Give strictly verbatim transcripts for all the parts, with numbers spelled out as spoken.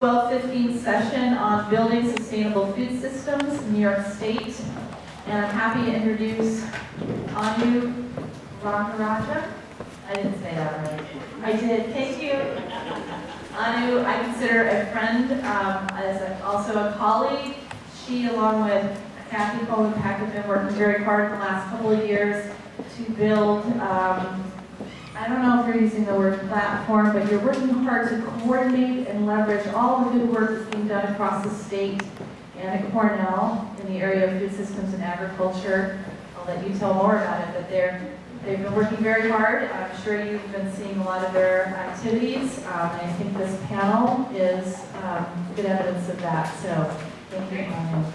twelve fifteen session on building sustainable food systems in New York State. And I'm happy to introduce Anu Rangaraja. I didn't say that right. I did. Thank you. Anu, I consider a friend, um, as a, also a colleague. She, along with Kathy Coleman-Pack, have been working very hard in the last couple of years to build, um, I don't know if you're using the word platform, but you're working hard to coordinate and leverage all the good work that's being done across the state and at Cornell in the area of food systems and agriculture. I'll let you tell more about it, but they're, they've been working very hard. I'm sure you've been seeing a lot of their activities. Um, and I think this panel is um, good evidence of that. So thank you, Anu.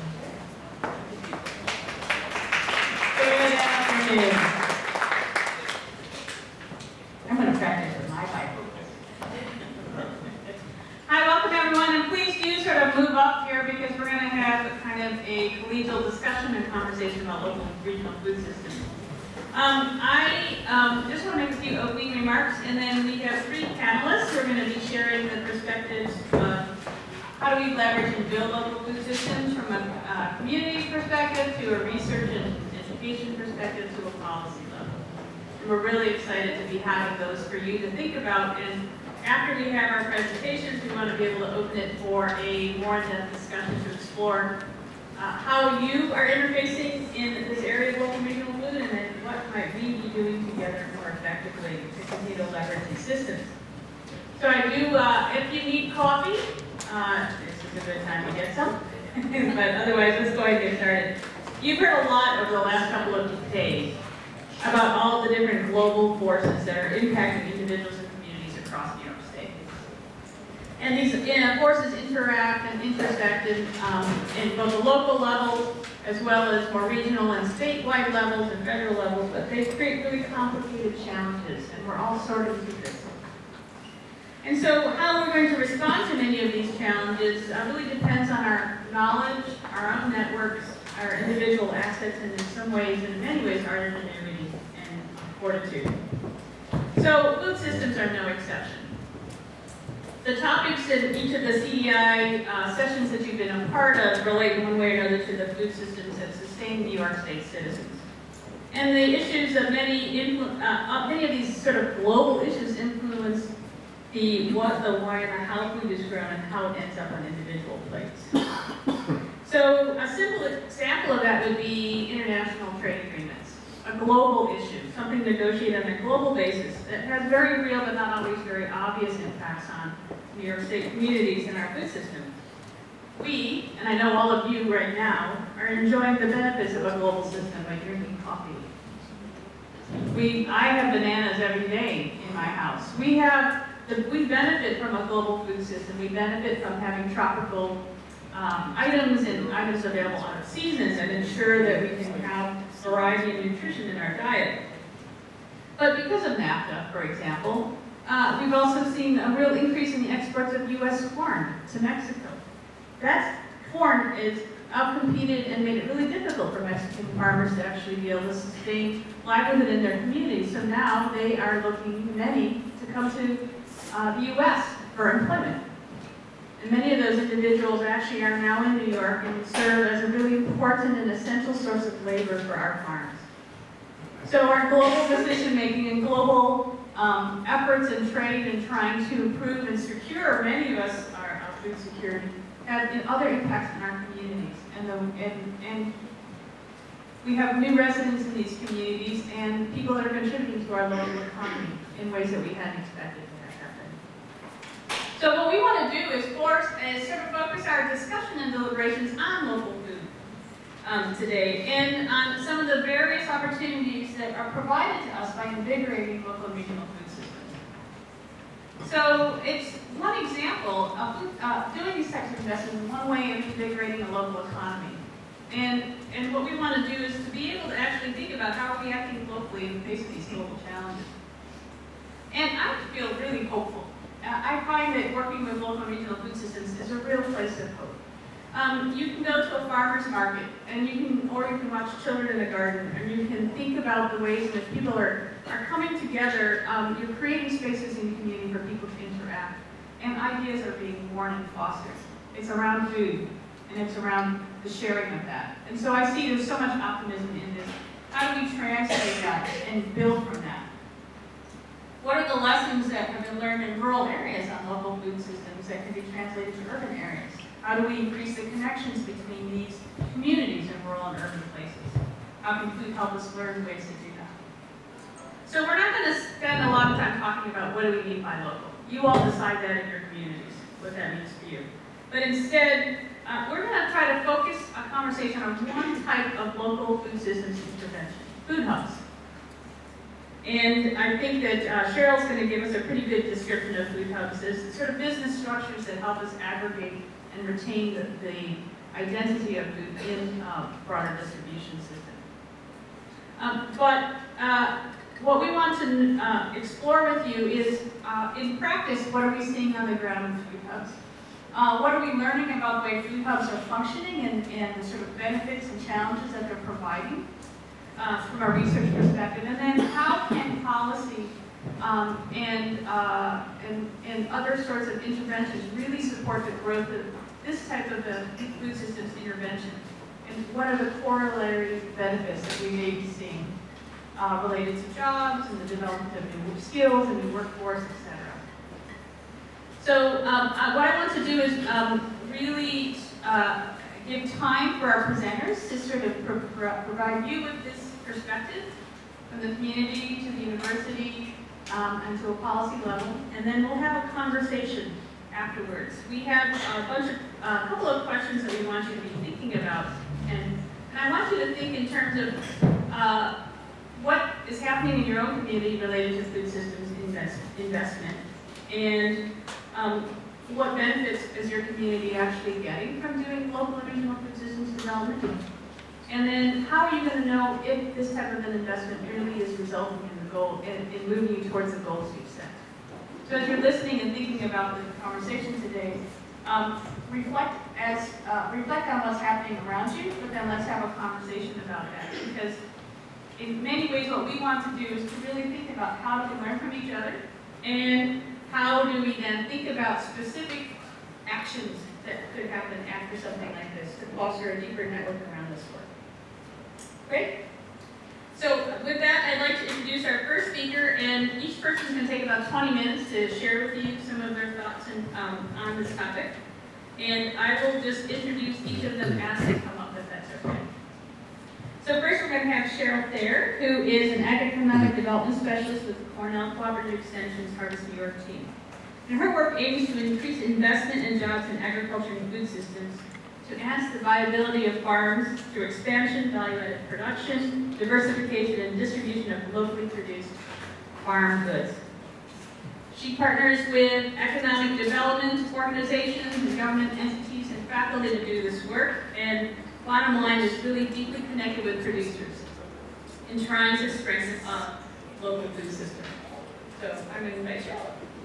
Good afternoon. I'm going to practice with my mic. Hi, welcome everyone, and please do sort of move up here because we're going to have kind of a collegial discussion and conversation about local and regional food systems. Um, I um, just want to make a few opening remarks, and then we have three panelists who are going to be sharing the perspectives of how do we leverage and build local food systems from a uh, community perspective to a research and education perspective to a policy level. And we're really excited to be having those for you to think about. And after we have our presentations, we want to be able to open it for a more in-depth discussion to explore uh, how you are interfacing in this area of local and regional food, and then what might we be doing together more effectively to continue to leverage these systems. So I do, uh, if you need coffee, uh, this is a good time to get some. But otherwise, let's go ahead and get started. You've heard a lot over the last couple of days about all the different global forces that are impacting individuals and communities across New York State. And these you know, forces interact and intersect in, um, in both the local level as well as more regional and statewide levels and federal levels, but they create really complicated challenges, and we're all sorting through this. And so how we're going to respond to many of these challenges uh, really depends on our knowledge, our own networks, our individual assets, and in some ways, and in many ways, our ingenuity and fortitude. So food systems are no exception. The topics in each of the C D I uh, sessions that you've been a part of relate in one way or another to the food systems that sustain New York State citizens. And the issues of many, influ uh, many of these sort of global issues influence the what, the why, and the how food is grown and how it ends up on individual plates. So a simple example of that would be international trade agreements, a global issue, something negotiated on a global basis that has very real but not always very obvious impacts on New York State communities and our food system. We, and I know all of you right now, are enjoying the benefits of a global system by drinking coffee. We, I have bananas every day in my house. We have, the, we benefit from a global food system. We benefit from having tropical Um, items and items available out of seasons and ensure that we can have variety and nutrition in our diet. But because of NAFTA, for example, uh, we've also seen a real increase in the exports of U S corn to Mexico. That corn is outcompeted and made it really difficult for Mexican farmers to actually be able to sustain livelihood in their communities. So now they are looking, many, to come to uh, the U S for employment. And many of those individuals actually are now in New York and serve as a really important and essential source of labor for our farms. So our global decision-making and global um, efforts in trade and trying to improve and secure, many of us, our, our food security, have other impacts on our communities. And, the, and, and we have new residents in these communities and people that are contributing to our local economy in ways that we hadn't expected. So what we want to do is force is sort of focus our discussion and deliberations on local food um, today and on some of the various opportunities that are provided to us by invigorating local and regional food systems. So it's one example of uh, doing these types of investments in one way of invigorating a local economy. And, and what we want to do is to be able to actually think about how are we acting locally in the face of these global challenges. And I feel really hopeful. I find that working with local and regional food systems is a real place of hope. Um, you can go to a farmer's market, and you can, or you can watch children in the garden, and you can think about the ways in which people are, are coming together. Um, you're creating spaces in the community for people to interact. and ideas are being born and fostered. It's around food, and it's around the sharing of that. And so I see there's so much optimism in this. How do we translate that and build from that? What are the lessons that have been learned in rural areas on local food systems that can be translated to urban areas? How do we increase the connections between these communities in rural and urban places? How can food help us learn ways to do that? So we're not going to spend a lot of time talking about what do we mean by local. You all decide that in your communities, what that means for you. But instead, uh, we're going to try to focus a conversation on one type of local food systems intervention, food hubs. And I think that uh, Cheryl's going to give us a pretty good description of food hubs as sort of business structures that help us aggregate and retain the, the identity of food in uh, broader distribution system. Um, but uh, what we want to uh, explore with you is, uh, in practice, what are we seeing on the ground with food hubs? Uh, what are we learning about the way food hubs are functioning and, and the sort of benefits and challenges that they're providing uh, from a research perspective? And then how can policy um, and, uh, and, and other sorts of interventions really support the growth of this type of a food systems intervention? And what are the corollary benefits that we may be seeing uh, related to jobs and the development of new skills and new workforce, et cetera? So um, uh, what I want to do is um, really uh, give time for our presenters to sort of pro pro provide you with this perspective from the community to the university um, and to a policy level, and then we'll have a conversation afterwards. We have a bunch of, a uh, couple of questions that we want you to be thinking about, and, and I want you to think in terms of uh, what is happening in your own community related to food systems invest investment, and Um, what benefits is your community actually getting from doing local and regional food systems development? And then how are you going to know if this type of an investment really is resulting in the goal, in, in moving you towards the goals you've set? So as you're listening and thinking about the conversation today, um, reflect as uh, reflect on what's happening around you, but then let's have a conversation about that. Because in many ways, what we want to do is to really think about how do we learn from each other, and how do we then think about specific actions that could happen after something like this to foster a deeper network around this work? Great. So with that, I'd like to introduce our first speaker, and each person is going to take about twenty minutes to share with you some of their thoughts and, um, on this topic. And I will just introduce each of them as they come up, if that's okay. So first we're going to have Cheryl Thayer, who is an Economic Development Specialist with the Cornell Cooperative Extension's Harvest New York team. And her work aims to increase investment in jobs in agriculture and food systems, to enhance the viability of farms through expansion, value-added production, diversification, and distribution of locally produced farm goods. She partners with economic development organizations and government entities and faculty to do this work, and bottom line is really deeply connected with producers in trying to strengthen a local food system. So I'm going to invite you.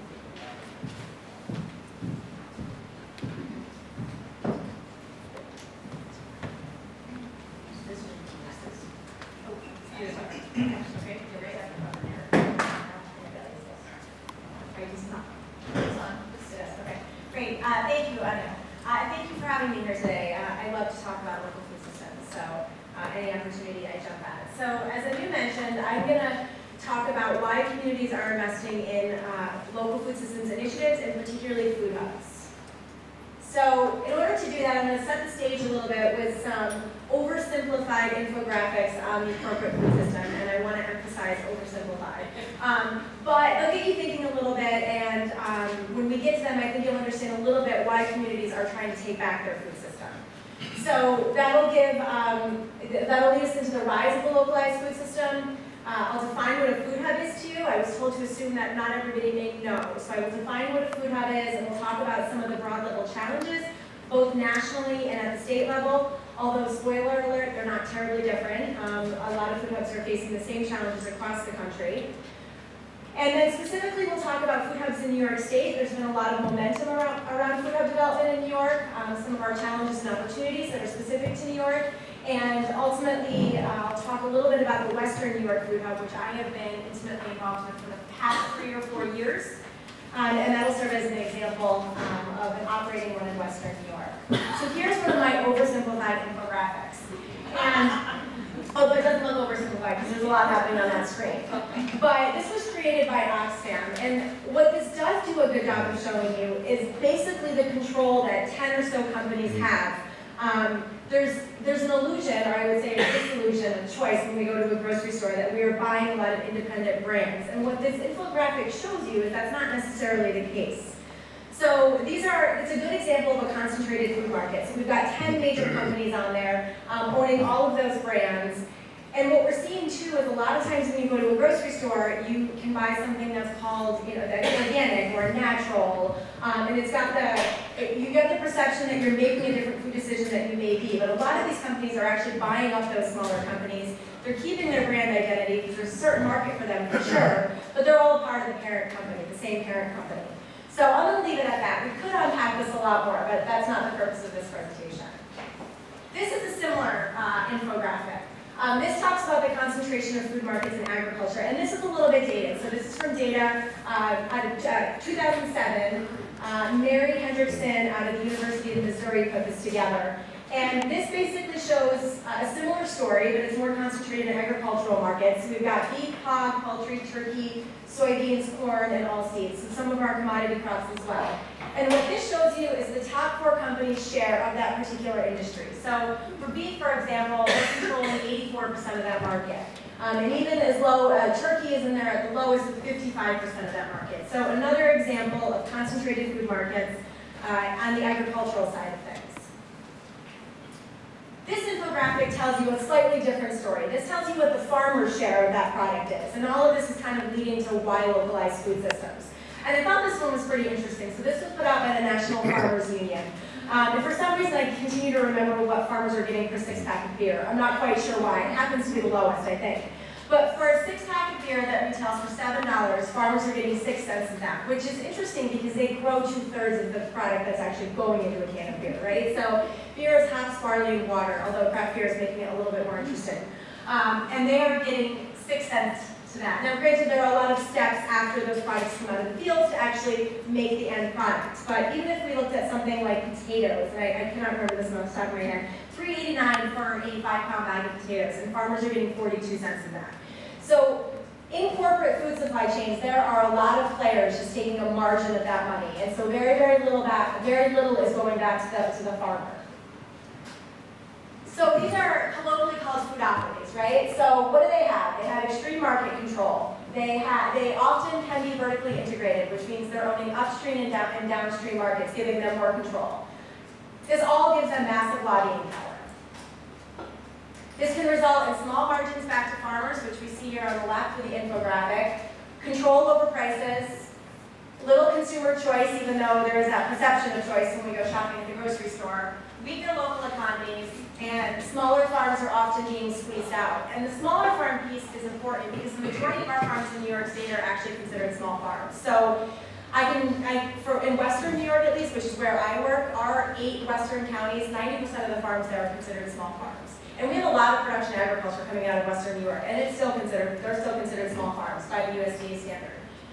Great, uh, thank you, Anu. Uh, thank you for having me here today. Uh, I love to talk about local food systems, so uh, any opportunity I jump at. So as Anu mentioned, I'm going to talk about why communities are investing in uh, local food systems initiatives, and particularly food hubs. So in order to do that, I'm going to set the stage a little bit with some oversimplified infographics on the corporate food system, and I want to emphasize oversimplified. Um, but they'll get you thinking a little bit, and um, when we get to them, I think you'll understand a little bit why communities are trying to take back their food system. So that'll give, um, that'll lead us into the rise of the localized food system. Uh, I'll define what a food hub is to you. I was told to assume that not everybody may know. So I will define what a food hub is, and we'll talk about some of the broad level challenges, both nationally and at the state level. Although, spoiler alert, they're not terribly different. Um, a lot of food hubs are facing the same challenges across the country. And then specifically, we'll talk about food hubs in New York State. There's been a lot of momentum around, around food hub development in New York, um, some of our challenges and opportunities that are specific to New York. And ultimately, uh, I'll talk a little bit about the Western New York Food Hub, which I have been intimately involved with for the past three or four years. Um, and that'll serve as an example um, of an operating one in Western New York. So here's one of my oversimplified infographics. And although it doesn't look oversimplified because there's a lot happening on that screen. But this was created by Oxfam, and what this does do a good job of showing you is basically the control that ten or so companies have. Um, there's, there's an illusion, or I would say a disillusion of choice when we go to a grocery store that we are buying a lot of independent brands. And what this infographic shows you is that's not necessarily the case. So these are, it's a good example of a concentrated food market. So we've got ten major companies on there um, owning all of those brands. And what we're seeing too is a lot of times when you go to a grocery store, you can buy something that's called, you know, that's organic or natural. Um, and it's got the, you get the perception that you're making a different food decision than you may be. But a lot of these companies are actually buying up those smaller companies. They're keeping their brand identity because there's a certain market for them for sure. But they're all part of the parent company, the same parent company. So I'm going to leave it at that. We could unpack this a lot more, but that's not the purpose of this presentation. This is a similar uh, infographic. Um, this talks about the concentration of food markets in agriculture, and this is a little bit dated. So this is from data uh, out of uh, two thousand seven. Uh, Mary Hendrickson out of the University of Missouri put this together. And this basically shows uh, a similar story, but it's more concentrated in agricultural markets. So we've got beef, hog, poultry, turkey, soybeans, corn, and oilseeds, so some of our commodity crops as well. And what this shows you is the top four companies' share of that particular industry. So for beef, for example, they're controlling eighty-four percent of that market. Um, and even as low, uh, turkey is in there at the lowest with fifty-five percent of that market. So another example of concentrated food markets uh, on the agricultural side of things. This infographic tells you a slightly different story. This tells you what the farmer's share of that product is. And all of this is kind of leading to why localized food systems. And I thought this one was pretty interesting. So this was put out by the National Farmers Union. Um, and for some reason, I continue to remember what farmers are getting per six pack of beer. I'm not quite sure why. It happens to be the lowest, I think. But for a six pack of beer that retails for seven dollars, farmers are getting six cents of that, which is interesting because they grow two-thirds of the product that's actually going into a can of beer, right? So beer is hops, barley, and water, although craft beer is making it a little bit more interesting. Um, and they are getting six cents to that. Now, granted, there are a lot of steps after those products come out of the fields to actually make the end product. But even if we looked at something like potatoes, and I, I cannot remember this off the top of my head, three eighty-nine for a five-pound bag of potatoes, and farmers are getting forty-two cents of that. So in corporate food supply chains, there are a lot of players just taking a margin of that money, and so very, very little back, very little is going back to the to the farmer. So these are colloquially called foodopolies, right? So what do they have? They have extreme market control. They have, they often can be vertically integrated, which means they're owning upstream and, down, and downstream markets, giving them more control. This all gives them massive lobbying power. This can result in small margins back to farmers, which we see here on the left with the infographic, control over prices, little consumer choice, even though there is that perception of choice when we go shopping at the grocery store, weaker local economies, and smaller farms are often being squeezed out. And the smaller farm piece is important because the majority of our farms in New York State are actually considered small farms. So I can, I, for, in Western New York at least, which is where I work, our eight Western counties, ninety percent of the farms there are considered small farms. And we have a lot of production agriculture coming out of Western New York, and it's still considered, they're still considered small farms by the U S D A standard.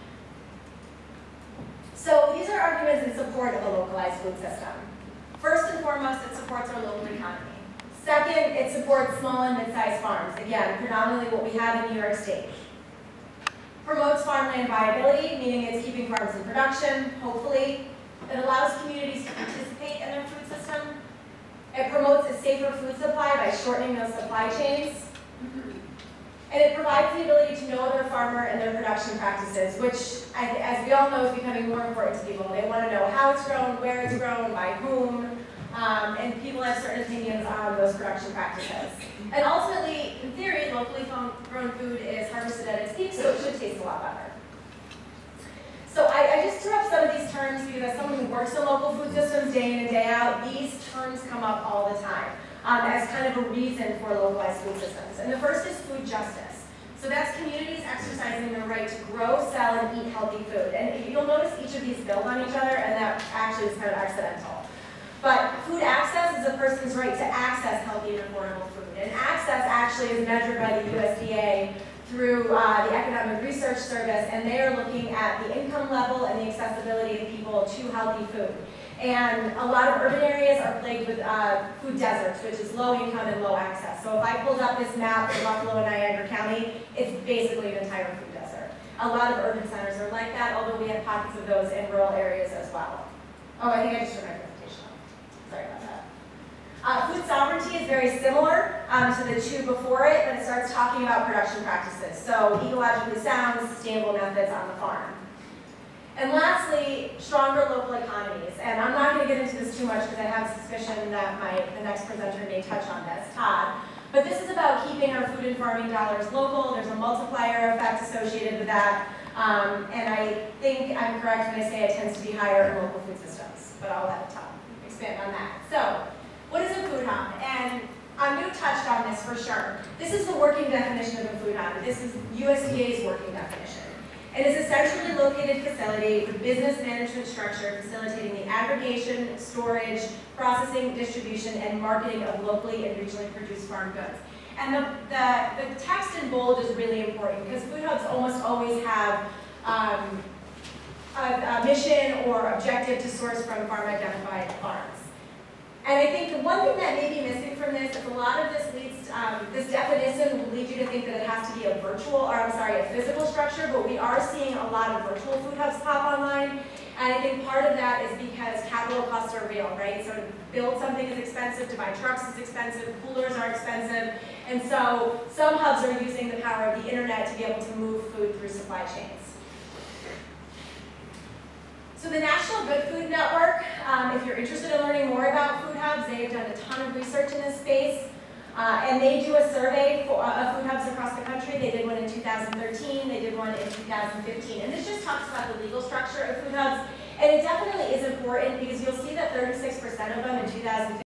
So these are arguments in support of a localized food system. First and foremost, it supports our local economy. Second, it supports small and mid-sized farms. Again, predominantly what we have in New York State. Promotes farmland viability, meaning it's keeping farms in production, hopefully. It allows communities to participate in their food system. It promotes a safer food supply by shortening those supply chains. And it provides the ability to know their farmer and their production practices, which, as we all know, is becoming more important to people. They want to know how it's grown, where it's grown, by whom, um, and people have certain opinions on those production practices. And ultimately, in theory, locally grown food is harvested at its peak, so it should taste a lot better. So I, I just threw up some of these terms because as someone who works in local food systems day in and day out, these terms come up all the time. Um, as kind of a reason for localized food systems. And the first is food justice. So that's communities exercising their right to grow, sell, and eat healthy food. And you'll notice each of these build on each other, and that actually is kind of accidental. But food access is a person's right to access healthy and affordable food. And access actually is measured by the U S D A through uh, the Economic Research Service, and they are looking at the income level and the accessibility of people to healthy food. And a lot of urban areas are plagued with uh, food deserts, which is low income and low access. So if I pulled up this map for Buffalo and Niagara County, it's basically an entire food desert. A lot of urban centers are like that, although we have pockets of those in rural areas as well. Oh, I think I just turned my presentation off. Sorry about that. Uh, food sovereignty is very similar um, to the two before it, but it starts talking about production practices. So ecologically sound, sustainable methods on the farm. And lastly, stronger local economies. And I'm not going to get into this too much because I have a suspicion that my the next presenter may touch on this, Todd. But this is about keeping our food and farming dollars local. There's a multiplier effect associated with that. Um, and I think I'm correct when I say it tends to be higher in local food systems. But I'll let Todd expand on that. So, what is a food hub? And Anu touched on this for sure. This is the working definition of a food hub. This is U S D A's working definition. It is a centrally located facility with business management structure facilitating the aggregation, storage, processing, distribution, and marketing of locally and regionally produced farm goods. And the, the, the text in bold is really important because food hubs almost always have um, a, a mission or objective to source from farm-identified farms. And I think the one thing that may be missing from this is a lot of this leads, um, this definition will lead you to think that it has to be a virtual, or I'm sorry, a physical structure, but we are seeing a lot of virtual food hubs pop online. And I think part of that is because capital costs are real, right? So to build something is expensive, to buy trucks is expensive, coolers are expensive. And so some hubs are using the power of the internet to be able to move food through supply chains. So the National Good Food Network, um, if you're interested in learning more about food hubs, they have done a ton of research in this space. Uh, and they do a survey for, uh, of food hubs across the country. They did one in two thousand thirteen, they did one in two thousand fifteen. And this just talks about the legal structure of food hubs. And it definitely is important because you'll see that thirty-six percent of them in two thousand